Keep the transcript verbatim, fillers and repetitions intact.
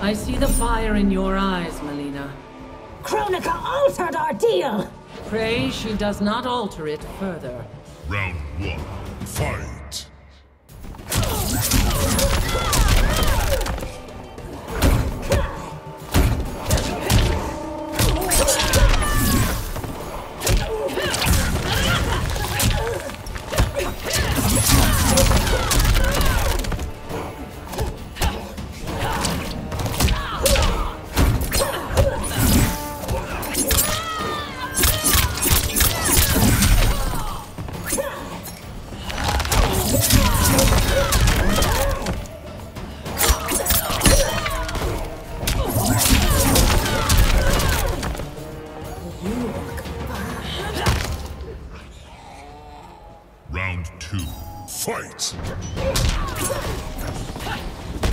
I see the fire in your eyes, Mileena. Kronika altered our deal! Pray she does not alter it further. Round one, fight! Round two, fight!